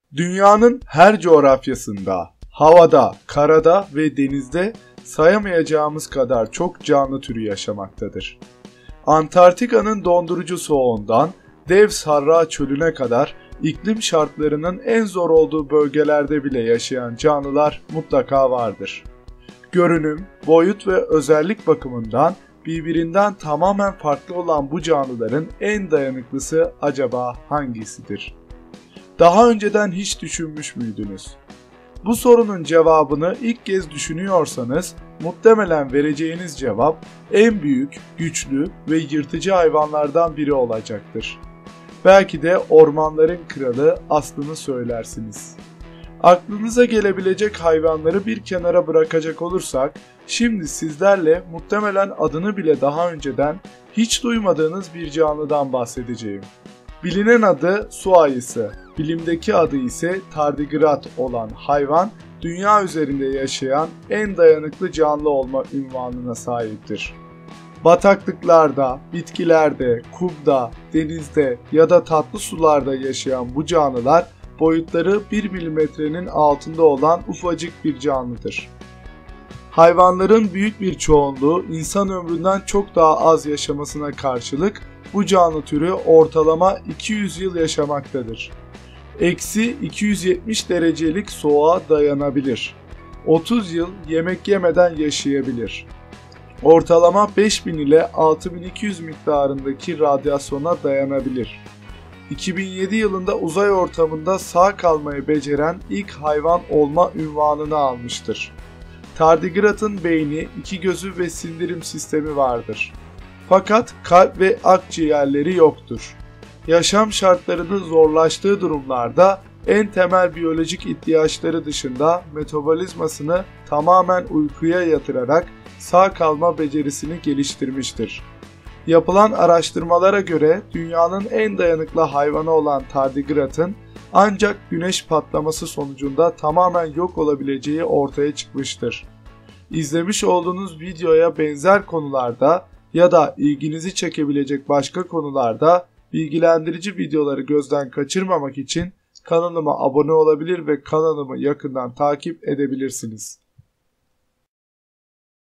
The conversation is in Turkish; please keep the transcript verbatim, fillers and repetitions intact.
Dünyanın her coğrafyasında, havada, karada ve denizde sayamayacağımız kadar çok canlı türü yaşamaktadır. Antarktika'nın dondurucu soğuğundan dev Sahra çölüne kadar iklim şartlarının en zor olduğu bölgelerde bile yaşayan canlılar mutlaka vardır. Görünüm, boyut ve özellik bakımından birbirinden tamamen farklı olan bu canlıların en dayanıklısı acaba hangisidir? Daha önceden hiç düşünmüş müydünüz? Bu sorunun cevabını ilk kez düşünüyorsanız muhtemelen vereceğiniz cevap en büyük, güçlü ve yırtıcı hayvanlardan biri olacaktır. Belki de ormanların kralı aslını söylersiniz. Aklınıza gelebilecek hayvanları bir kenara bırakacak olursak, şimdi sizlerle muhtemelen adını bile daha önceden hiç duymadığınız bir canlıdan bahsedeceğim. Bilinen adı su ayısı, bilimdeki adı ise tardigrat olan hayvan, dünya üzerinde yaşayan en dayanıklı canlı olma unvanına sahiptir. Bataklıklarda, bitkilerde, kumda, denizde ya da tatlı sularda yaşayan bu canlılar boyutları bir milimetrenin altında olan ufacık bir canlıdır. Hayvanların büyük bir çoğunluğu insan ömründen çok daha az yaşamasına karşılık bu canlı türü ortalama iki yüz yıl yaşamaktadır. Eksi iki yüz yetmiş derecelik soğuğa dayanabilir. otuz yıl yemek yemeden yaşayabilir. Ortalama beş bin ile altı bin iki yüz miktarındaki radyasyona dayanabilir. iki bin yedi yılında uzay ortamında sağ kalmayı beceren ilk hayvan olma unvanını almıştır. Tardigratın beyni, iki gözü ve sindirim sistemi vardır. Fakat kalp ve akciğerleri yoktur. Yaşam şartlarının zorlaştığı durumlarda en temel biyolojik ihtiyaçları dışında metabolizmasını tamamen uykuya yatırarak sağ kalma becerisini geliştirmiştir. Yapılan araştırmalara göre dünyanın en dayanıklı hayvanı olan tardigratın ancak güneş patlaması sonucunda tamamen yok olabileceği ortaya çıkmıştır. İzlemiş olduğunuz videoya benzer konularda ya da ilginizi çekebilecek başka konularda bilgilendirici videoları gözden kaçırmamak için kanalıma abone olabilir ve kanalımı yakından takip edebilirsiniz.